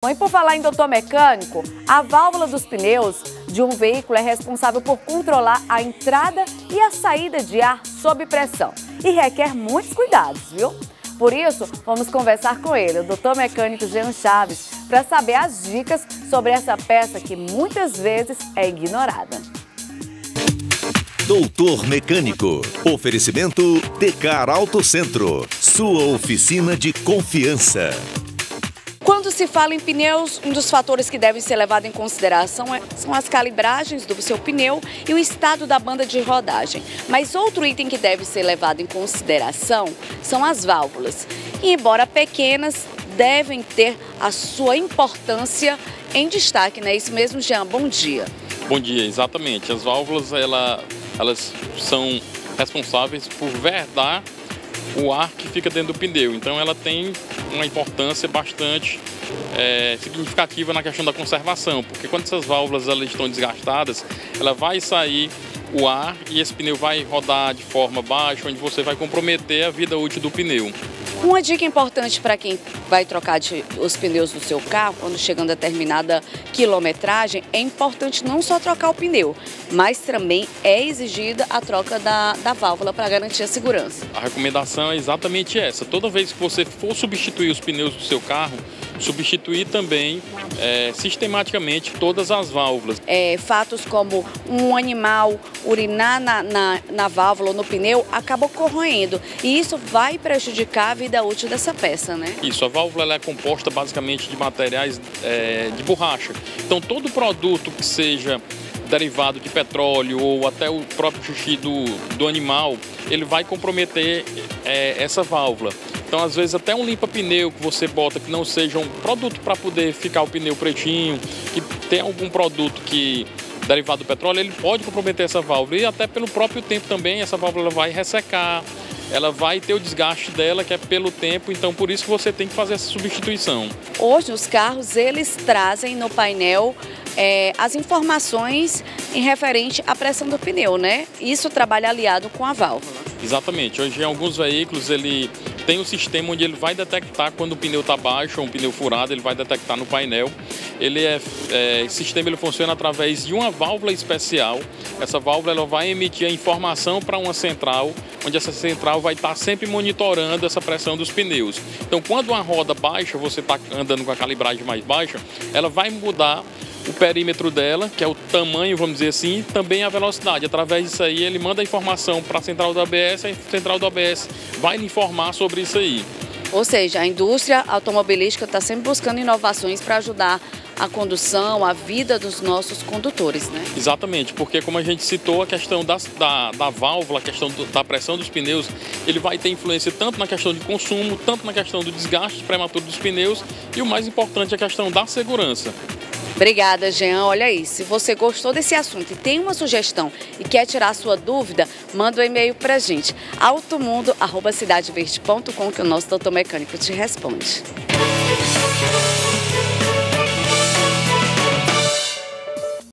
E por falar em doutor mecânico, a válvula dos pneus de um veículo é responsável por controlar a entrada e a saída de ar sob pressão e requer muitos cuidados, viu? Por isso, vamos conversar com ele, o doutor mecânico Jean Chaves, para saber as dicas sobre essa peça que muitas vezes é ignorada. Doutor Mecânico. Oferecimento Tecar Auto Centro. Sua oficina de confiança. Quando se fala em pneus, um dos fatores que devem ser levado em consideração são as calibragens do seu pneu e o estado da banda de rodagem. Mas outro item que deve ser levado em consideração são as válvulas. E, embora pequenas, devem ter a sua importância em destaque, não é isso mesmo, Jean? Bom dia. Bom dia, exatamente. As válvulas, elas são responsáveis por vedar o ar que fica dentro do pneu. Então ela tem uma importância bastante significativa na questão da conservação, porque quando essas válvulas estão desgastadas, ela vai sair o ar e esse pneu vai rodar de forma baixa, onde você vai comprometer a vida útil do pneu. Uma dica importante para quem vai trocar os pneus do seu carro, quando chegando a determinada quilometragem, é importante não só trocar o pneu, mas também é exigida a troca da válvula para garantir a segurança. A recomendação é exatamente essa. Toda vez que você for substituir os pneus do seu carro, substituir também sistematicamente todas as válvulas. Fatos como um animal urinar na válvula ou no pneu acabam corroendo e isso vai prejudicar a vida útil dessa peça, né? Isso, a válvula ela é composta basicamente de materiais de borracha. Então todo produto que seja derivado de petróleo ou até o próprio xixi do animal, ele vai comprometer essa válvula. Então, às vezes, até um limpa-pneu que você bota que não seja um produto para poder ficar o pneu pretinho, que tem algum produto que derivado do petróleo, ele pode comprometer essa válvula. E até pelo próprio tempo também, essa válvula vai ressecar, ela vai ter o desgaste dela, que é pelo tempo, então por isso que você tem que fazer essa substituição. Hoje, os carros, eles trazem no painel as informações em referente à pressão do pneu, né? Isso trabalha aliado com a válvula. Exatamente. Hoje, em alguns veículos, ele tem um sistema onde ele vai detectar quando o pneu está baixo ou um pneu furado, ele vai detectar no painel. Esse sistema ele funciona através de uma válvula especial. Essa válvula ela vai emitir a informação para uma central, onde essa central vai estar sempre monitorando essa pressão dos pneus. Então, quando uma roda baixa, você está andando com a calibragem mais baixa, ela vai mudar o perímetro dela, que é o tamanho, vamos dizer assim, e também a velocidade. Através disso aí, ele manda a informação para a central do ABS, a central do ABS vai lhe informar sobre isso aí. Ou seja, a indústria automobilística está sempre buscando inovações para ajudar a condução, a vida dos nossos condutores, né? Exatamente, porque como a gente citou, a questão da válvula, a questão da pressão dos pneus, ele vai ter influência tanto na questão de consumo, tanto na questão do desgaste prematuro dos pneus e o mais importante é a questão da segurança. Obrigada, Jean. Olha aí, se você gostou desse assunto e tem uma sugestão e quer tirar a sua dúvida, manda um e-mail pra gente, automundo@cidadeverde.com, que o nosso doutor mecânico te responde.